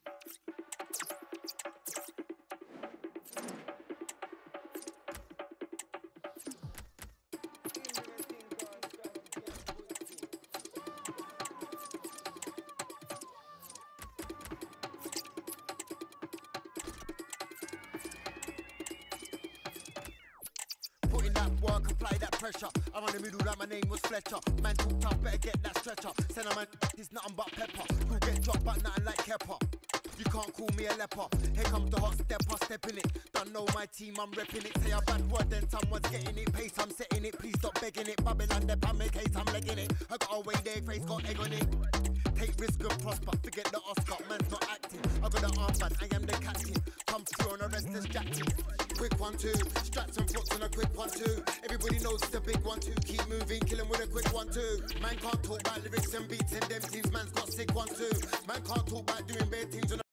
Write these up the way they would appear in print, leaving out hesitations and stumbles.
Put in that work, apply that pressure. I'm on the middle like my name was Fletcher. Man talk tough, better get that stretcher. Send a man, he's nothing but pepper. Who get dropped but nothing like Kepper. You can't call me a leper. Here comes the hot stepper, step in it. Don't know my team, I'm repping it. Say a bad word, then someone's getting it. Pace, I'm setting it. Please stop begging it. Babylon, the pan, make case, I'm legging it. I got away there, face got egg on it. Take risk and prosper, forget the Oscar, man's not acting. I got the armband, I am the captain. Come through on a restless jacket. Quick 1-2, straps and foots on a quick 1-2. Everybody knows it's a big 1-2. Keep moving, kill him with a quick 1-2. Man can't talk about lyrics and beats and them teams, man's got sick 1-2. Man can't talk about doing bare teams on a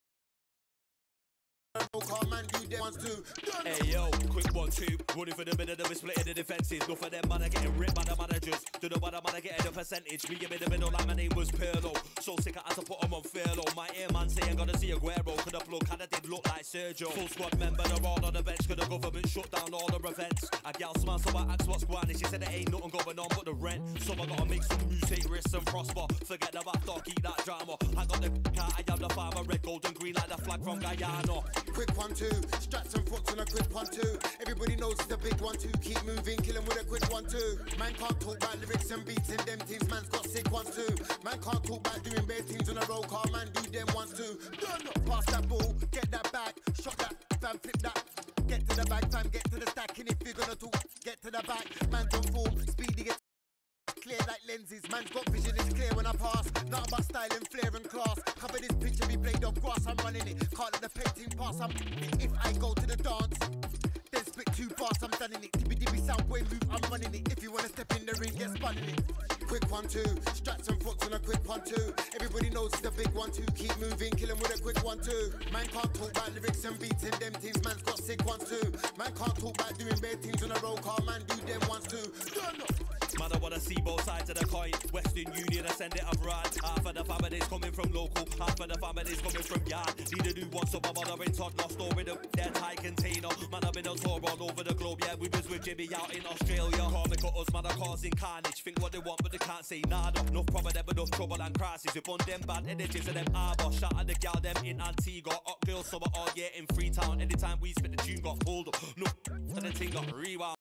car, man do them 1-2. Hey yo, quick 1-2, running for the middle, then we splitting the defences. Enough of them man are getting ripped by the managers. Don't know why the man are getting the percentage. Me in the middle like my name was Pirlo. So sick I had to put them on furlough. My earman saying gotta see Aguero. Could the plug kinda did look like Sergio. Full squad member, they're all on the bench. Could the government shut down all the events? A gal smile, so I asked what's going on. She said there ain't nothing going on but the rent. So I gotta make some moves, take risks and prosper. Forget the back dog, keep that drama. I got the car, I am the farmer. Red, gold and green like the flag from Guyana. Quick 1-2, straps and foots on a quick 1-2. Everybody knows it's a big 1-2. Keep moving, kill him with a quick 1-2. Man can't talk about lyrics and beats in them teams, man's got sick 1-2. Man can't talk about doing bare teams on a roll car, man do them 1-2. Pass that ball, get that back, shot that, fam, flip that. Get to the bag, fam, get to the stack. And if you're gonna talk, get to the back. Man's on form, speedy, get clear like lenses. Man's got vision, it's clear when I pass. Not about style and flair and class. Cover this picture, be blade of grass, I'm running it. Can't let the painting pass, I'm if I go to the dance, then spit 2 bars, I'm done in it. Dibby dibby sound wave move, I'm running it. If you wanna step in the ring, get spun in it. Quick 1-2, straps and foots on a quick 1-2. Everybody knows it's a big 1-2. Keep moving, kill him with a quick 1-2. Man can't talk about lyrics and beats in them teams, man's got sick 1-2. Man can't talk about doing bare teams on a roll car, man do them 1-2. Man, I wanna see both sides of the coin. Western Union, I send it abroad. Half of the families coming from local, half of the families coming from yard. Need a new one, so my mother in Todd lost over the their Thai container. Man, I've been on tour all over the globe, yeah, we was with Jimmy out in Australia. Call me cutters, man, are causing carnage. Think what they want, but they can't say nada. Enough problem, them enough trouble and crisis. With on them bad energies and them arbor. Shout at the gal, them in Antigua. Hot girls summer all year in Freetown. Anytime we spit, the tune got pulled up. No, and the thing got rewound.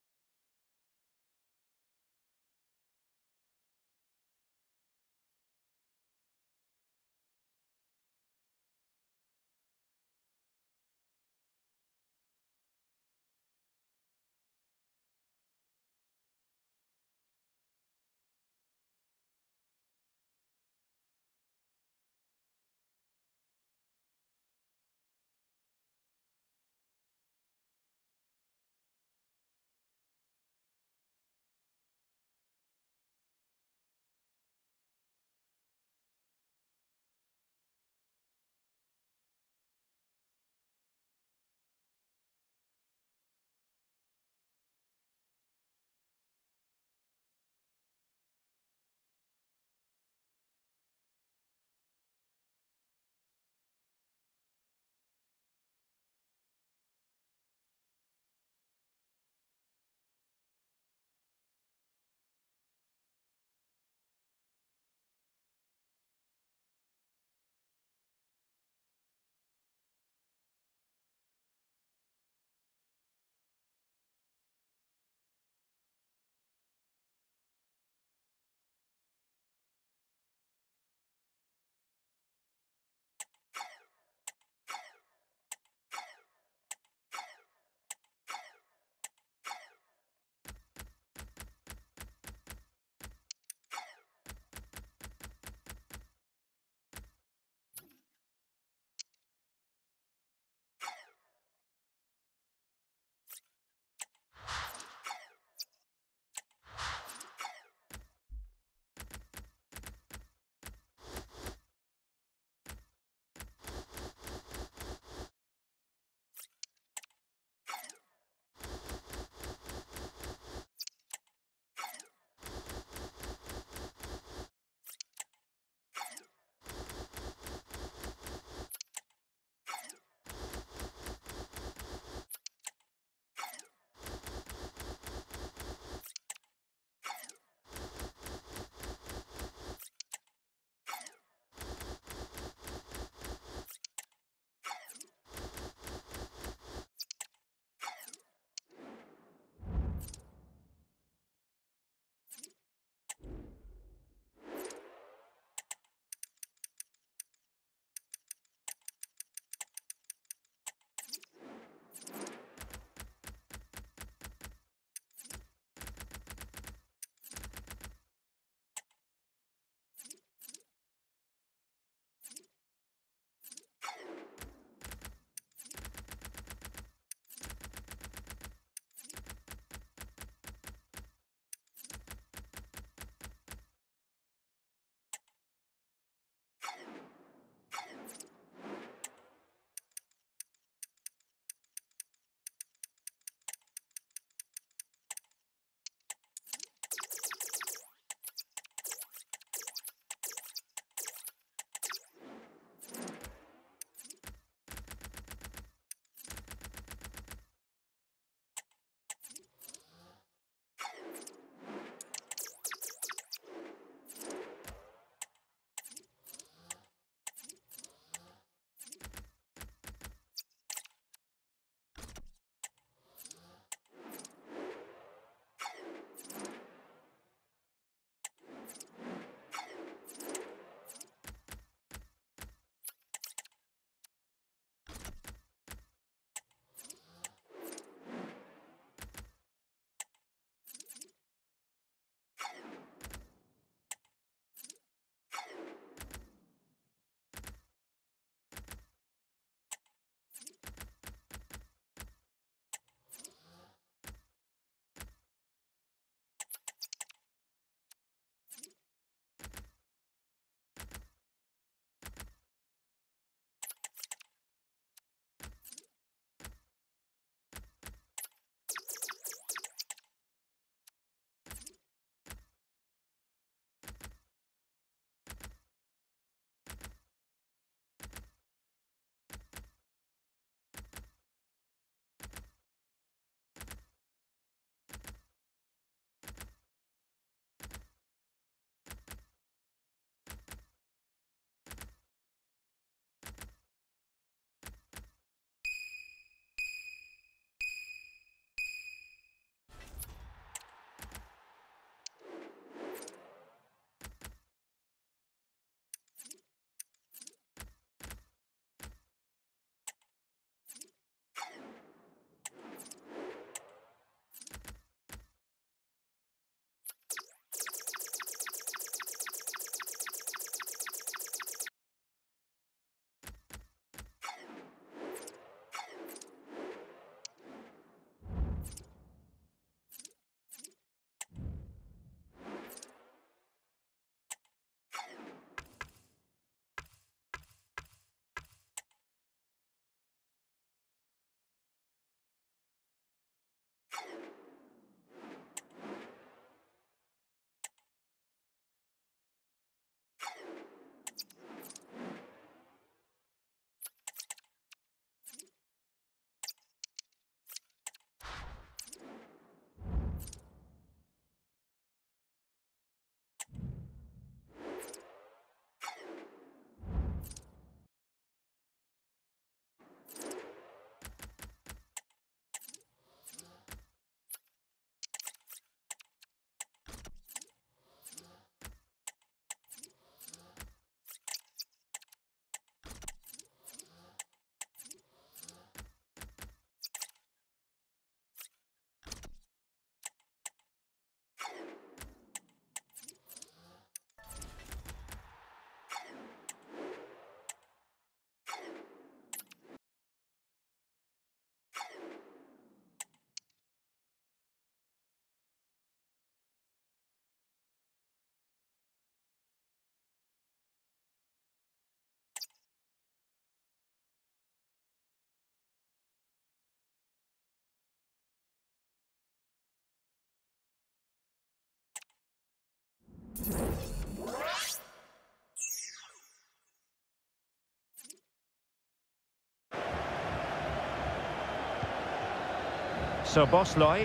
So Bosloy.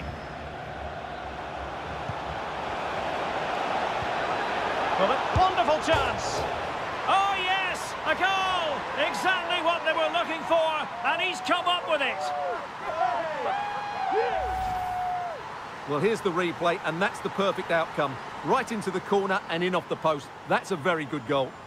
Well, a wonderful chance. Oh, yes, a goal. Exactly what they were looking for, and he's come up with it. Well, here's the replay, and that's the perfect outcome. Right into the corner and in off the post. That's a very good goal.